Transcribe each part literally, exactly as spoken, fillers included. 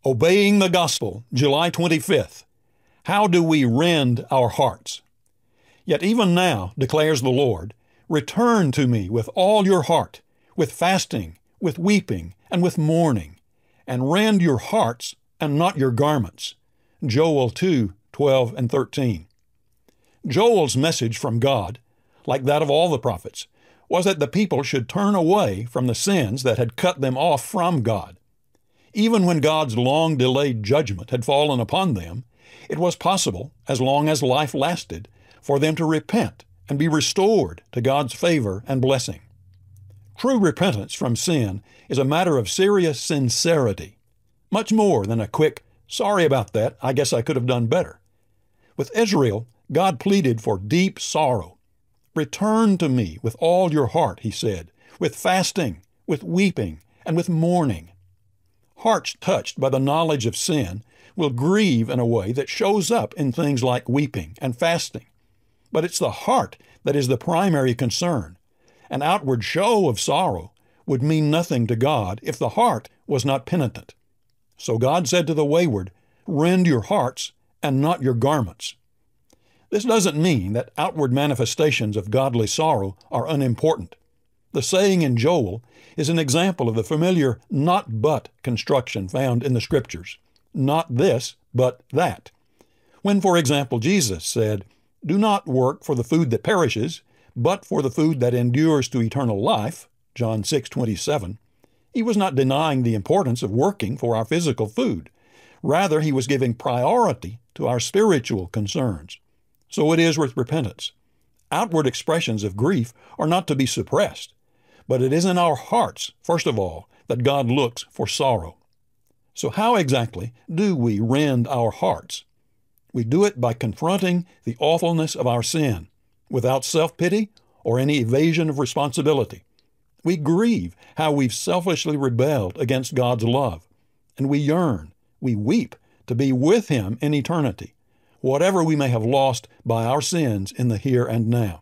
Obeying the Gospel, July twenty-fifth. How do we rend our hearts? Yet even now, declares the Lord, return to me with all your heart, with fasting, with weeping, and with mourning, and rend your hearts and not your garments. Joel two, twelve and thirteen. Joel's message from God, like that of all the prophets, was that the people should turn away from the sins that had cut them off from God. Even when God's long-delayed judgment had fallen upon them, it was possible, as long as life lasted, for them to repent and be restored to God's favor and blessing. True repentance from sin is a matter of serious sincerity, much more than a quick, sorry about that, I guess I could have done better. With Israel, God pleaded for deep sorrow. Return to me with all your heart, he said, with fasting, with weeping, and with mourning. Hearts touched by the knowledge of sin will grieve in a way that shows up in things like weeping and fasting. But it's the heart that is the primary concern. An outward show of sorrow would mean nothing to God if the heart was not penitent. So God said to the wayward, rend your hearts and not your garments. This doesn't mean that outward manifestations of godly sorrow are unimportant. The saying in Joel is an example of the familiar not but construction found in the Scriptures. Not this, but that. When, for example, Jesus said, do not work for the food that perishes, but for the food that endures to eternal life, John six twenty-seven, he was not denying the importance of working for our physical food. Rather, he was giving priority to our spiritual concerns. So it is with repentance. Outward expressions of grief are not to be suppressed, but it is in our hearts, first of all, that God looks for sorrow. So how exactly do we rend our hearts? We do it by confronting the awfulness of our sin, without self-pity or any evasion of responsibility. We grieve how we've selfishly rebelled against God's love, and we yearn, we weep to be with Him in eternity, whatever we may have lost by our sins in the here and now.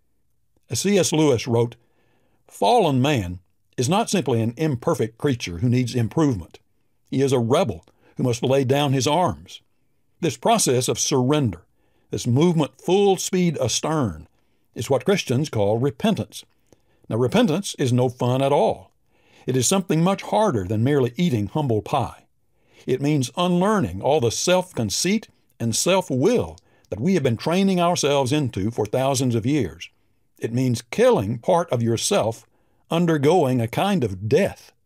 As C S Lewis wrote, fallen man is not simply an imperfect creature who needs improvement. He is a rebel who must lay down his arms. This process of surrender, this movement full speed astern, is what Christians call repentance. Now, repentance is no fun at all. It is something much harder than merely eating humble pie. It means unlearning all the self-conceit and self-will that we have been training ourselves into for thousands of years. It means killing part of yourself, undergoing a kind of death.